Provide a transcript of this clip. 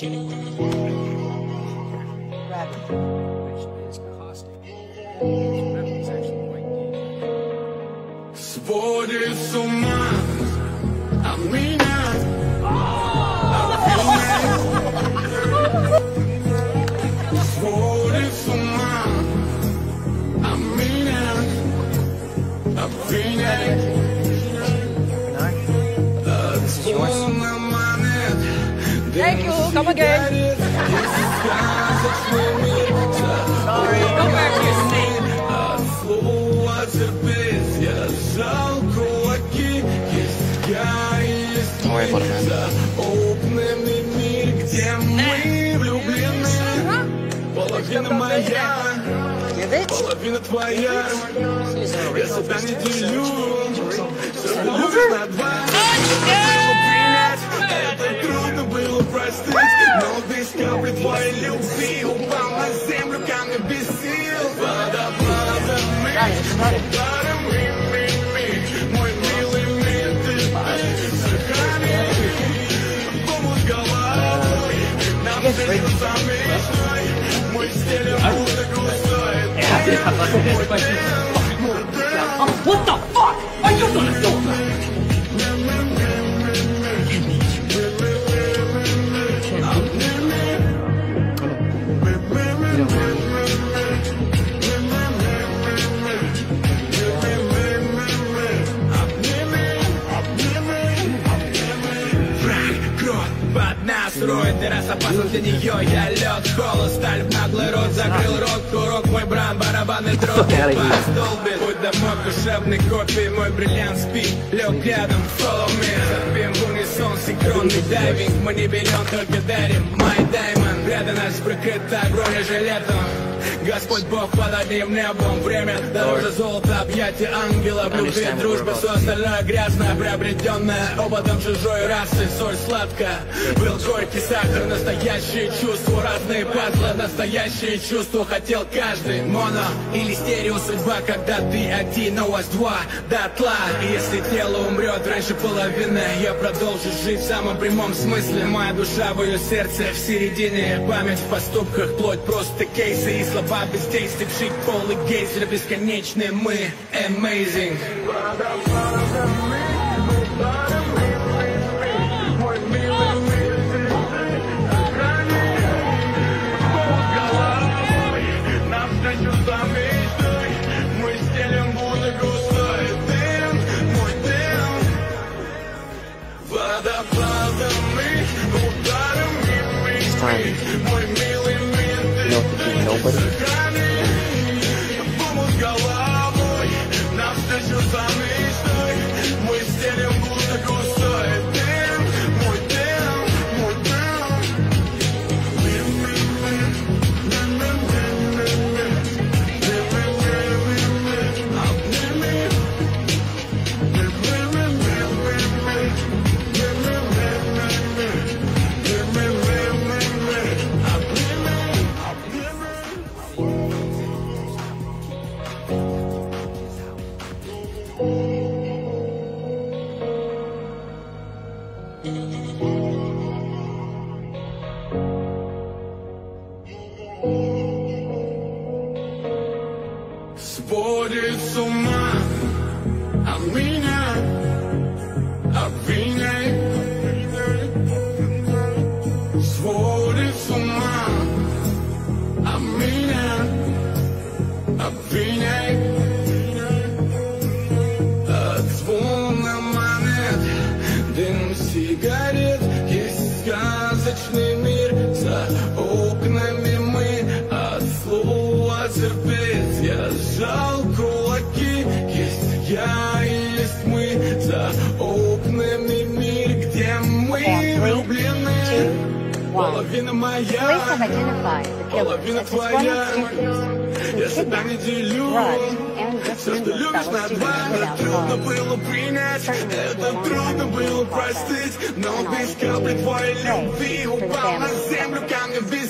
Сводит с ума, а меня сводит с ума, а меня обвиняет. Звон монет, Thank you. Come again. Sorry. Go back to your seat. От слова терпеть я сжал кулаки. Есть я, есть мы за окнами мир, где мы влюблены. Половина моя, половина твоя. Я себя не делю, все любишь на два. Это трудно было простить, но без капли твоей любви упал на землю камня без сил. Водопадами, ударами, мой милый мир, ты сохрани. Помощь головой, нам движется мечтой, мы стелим будто густой. What the fuck? Are you gonna do that? Строит террас опасен для нее. Я лед, холод, сталь в наглый рот. Закрыл рот, курок, мой бран, барабанный дрот. Столбит, путь домой, душевный копий. Мой бриллиант спит, лег рядом, follow me. Запим в унисон, синхронный дайвинг. Мы не берем, только дарим, my diamond. Рядом нас прикрыта бронежилетом. Господь Бог под одним небом. Время дороже золота, объятия ангела. В любви дружба, все остальное грязное, приобретенное опытом чужой расы. Соль сладкая, был горький сахар. Настоящие чувства, разные пазлы. Настоящие чувства хотел каждый. Моно или стерео судьба, когда ты один, но вас два дотла. И если тело умрет раньше половины, я продолжу жить в самом прямом смысле. Моя душа в ее сердце, в середине. Память в поступках, плоть просто кейсы. И слова без действий, пшик, пол и гейзер. Бесконечные мы, amazing. Мой милый мир, помощь головой, навстречу за мечтой. Мы стелим будто густой дым, мой дым, мой дым. Сводит с ума, а меня обвиняет. Сводит с ума, а меня обвиняет. От звона монет, дым сигарет. Есть сказочный мир, за окнами мы. От слова терпеть я сжал кулаки. Есть я и есть мы, за окнами мир, где мы влюблены. Половина моя, половина твоя. Я себя не делю, все, что любишь на два. Трудно было принять, это трудно было простить, но без капли твоей любви упал на землю камня без